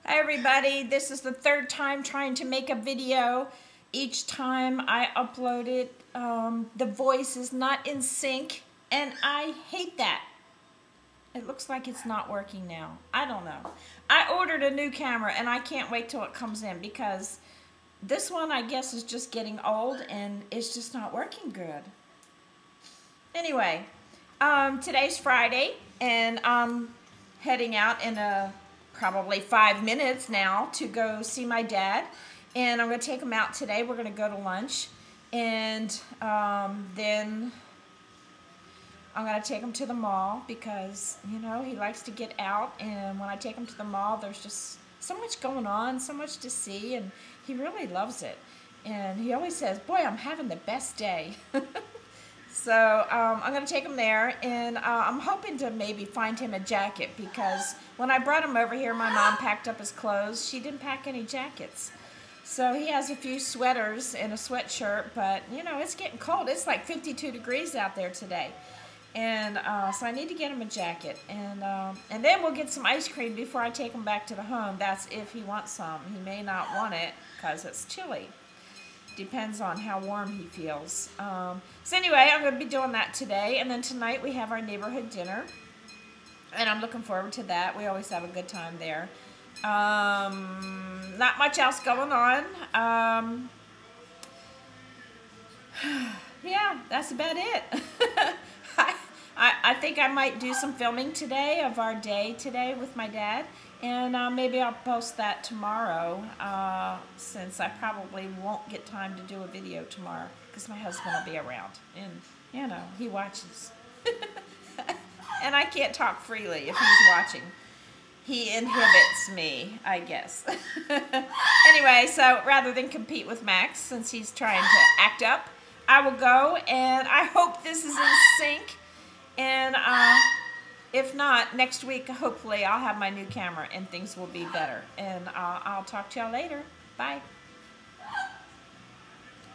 Hi everybody, this is the third time trying to make a video. Each time I upload it, the voice is not in sync, and I hate that. It looks like it's not working now. I don't know. I ordered a new camera and I can't wait till it comes in because this one I guess is just getting old and it's just not working good. Anyway, today's Friday and I'm heading out in probably 5 minutes now to go see my dad, and I'm going to take him out today. We're going to go to lunch, and then I'm going to take him to the mall because, you know, he likes to get out, and when I take him to the mall, there's just so much going on, so much to see, and he really loves it. And he always says, boy, I'm having the best day. So I'm going to take him there, and I'm hoping to maybe find him a jacket because when I brought him over here, my mom packed up his clothes. She didn't pack any jackets. So he has a few sweaters and a sweatshirt, but, you know, it's getting cold. It's like 52 degrees out there today. And so I need to get him a jacket. And then we'll get some ice cream before I take him back to the home. That's if he wants some. He may not want it because it's chilly. Depends on how warm he feels. So anyway, I'm going to be doing that today, and then tonight we have our neighborhood dinner, and I'm looking forward to that. We always have a good time there. Not much else going on. Yeah, that's about it. I think I might do some filming today of our day today with my dad, and maybe I'll post that tomorrow since I probably won't get time to do a video tomorrow because my husband will be around, and you know, he watches. And I can't talk freely if he's watching. He inhibits me, I guess. Anyway, so rather than compete with Max since he's trying to act up, I will go, and I hope this is in sync. And if not, next week, hopefully, I'll have my new camera and things will be better. And I'll talk to y'all later. Bye.